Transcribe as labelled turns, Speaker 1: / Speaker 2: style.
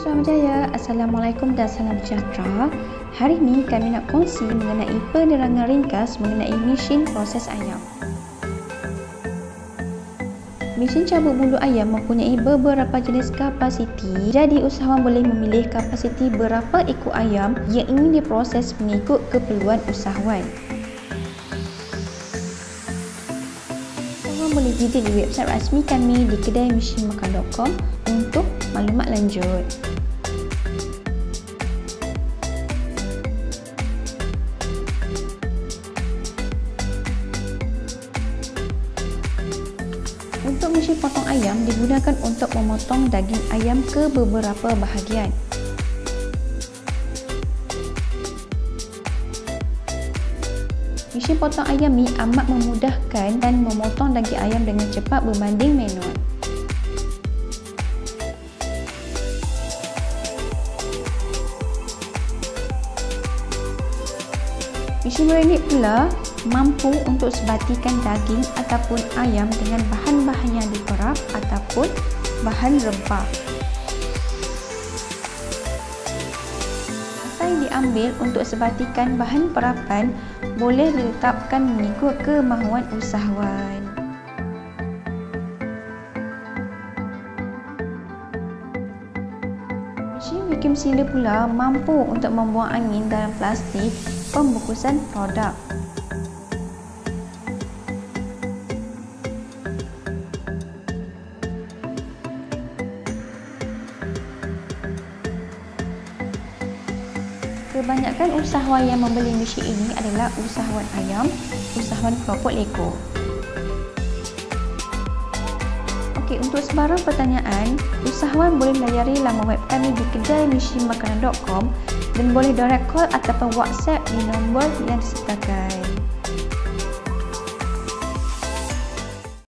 Speaker 1: Selamat Jaya, Assalamualaikum dan salam sejahtera. Hari ini kami nak kongsi mengenai penerangan ringkas mengenai mesin proses ayam. Mesin cabut bulu ayam mempunyai beberapa jenis kapasiti. Jadi usahawan boleh memilih kapasiti berapa ekor ayam yang ingin diproses mengikut keperluan usahawan. Usahawan boleh visit di website rasmi kami di kedaimesinmakan.com untuk maklumat lanjut. Untuk mesin potong ayam digunakan untuk memotong daging ayam ke beberapa bahagian. Mesin potong ayam ni amat memudahkan dan memotong daging ayam dengan cepat berbanding manual. Mesin merengit pula mampu untuk sebatikan daging ataupun ayam dengan bahan-bahan yang diperap ataupun bahan rempah. Masa yang diambil untuk sebatikan bahan perapan boleh diletakkan mengikut kemahuan usahawan. Mesin vacuum sealer pula mampu untuk membuang angin dalam plastik pembungkusan produk. Kebanyakan usahawan yang membeli mesin ini adalah usahawan ayam, usahawan keropok leko. Okey, untuk sebarang pertanyaan, usahawan boleh layari laman web kami di kedaimesinmakanan.com dan boleh direct call ataupun WhatsApp di nombor yang disertakan.